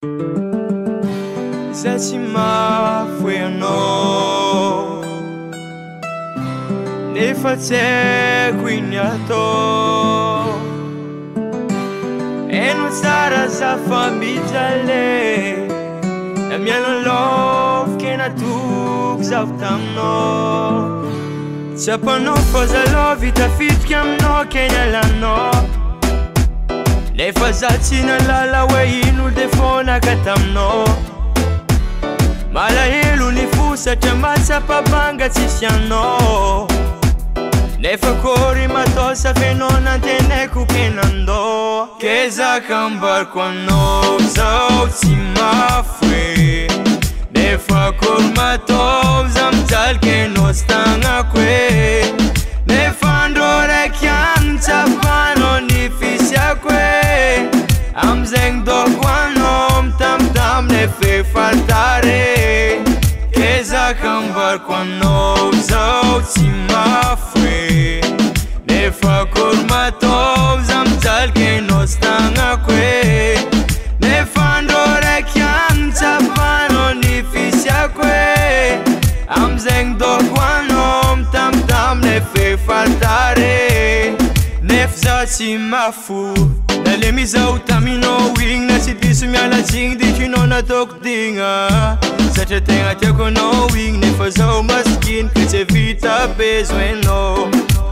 Za tsy mahafoy anao nefa tsy haiko iny atao. Eno tsara za fa mijale na mialolovo ke natoky zaho taminao. Tsy ampanao fa zalao vitafitika aminao ke nialanao. Nefa za tsy nalala hoe ino defonaka taminao. Malahelo ny fo satria matsapabanga tsisy anao. Nefa kory matao safenao nanteneko ke nandao. Ke zaka ambariko anao zao tsy mafoy. Nefa kory matao za mijaly ke no sy tagnako e. Nefa andro raiky agny tsapanao ny fisiako e. Amizegny doko anao mitamindamy nefa efa tare. Ke zaka ambariko anao zao tsy mafoy. Nefa kory matao za mijaly ke no sy tagnako e. Nefa andro raiky agny tsapanao ny fisiako e. Amizegny doko anao mitamindamy nefa efa tare. Nefa za tsy mafoy. Nale mizaho taminao igny na tsy diso mialatsigny dikinao nataoko digna. Satria tegna tiako anao igny nefa zaho masikiny ke tsy vita besoinao.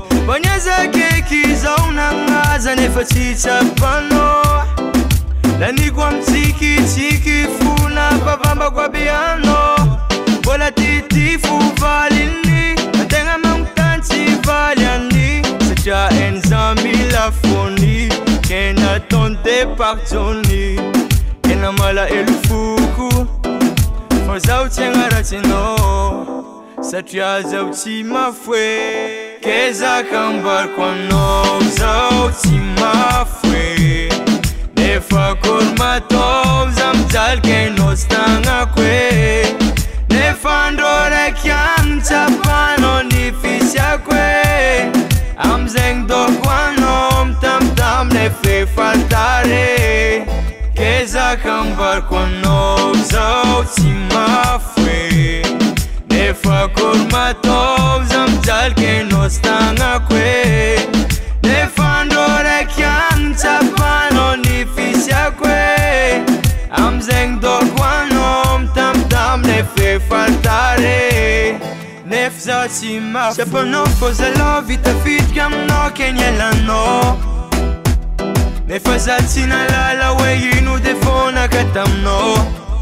Mbanyazakeky zaho nagnaza nefa tsy tsapanao. Laniko amtsikitsiky fo nampavambako aby anao. Mbola tity fo valiny ategna magnontany tsy valy any. Satria enza mila fony ke nataony departjony. Kena malahelo foko fa zaho tsy agnaratsinao. Satria zaho tsy mafoy. Ke zaka ambariko anao zaho tsy mafoy. Nefa kory matao za mijaly ke no sy tagnako e. Nefa andro raiky agny tsapanao ny fisiako e. Amizegny doko anao mitamindamy nefa efa tare. Ke zaka ambariko anao zaho tsy mafoy. Nefa kory matao za mijaly ke no sy tagnako e. Nefa andro raiky agny tsapanao ny fisiako e. Amizegny doko anao mitamindamy nefa efa tare. Nefa za tsy mafoy. Tsy ampanao fa zalao vitafitika aminao ke nialanao. Nefa za tsy nalala hoe ino defonaka taminao.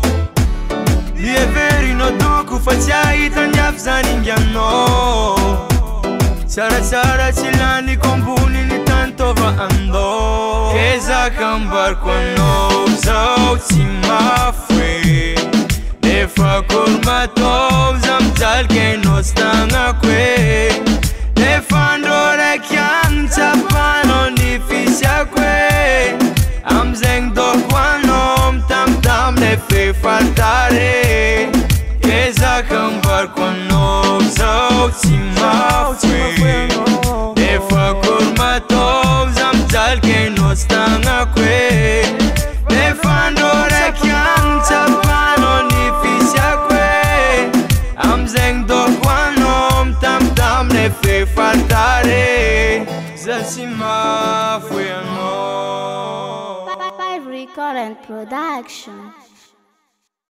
Nieverinao doko fa tsy ahita niafy zany inganao. Tsaratsara tsy laniko ambony ny tany tova andao. Ke zaka ambariko anao zaho tsy mafoy. Nefa kory matao za mijaly ke no sy tagnako e. Nefa andro raiky agny tsapanao ny fisiako e. Amizegny doko anao mitamindamy nefa efa tare. Ke zaka ambariko anao zaho tsy mafoy. Nefa kory matao za mijaly ke no sy tagnako e. Nefa andro raiky agny tsapanao ny fisiako e. Amizegny doko anao mitamindamy nefa efa tare. Za tsy mafoy anao. Five Recording Production.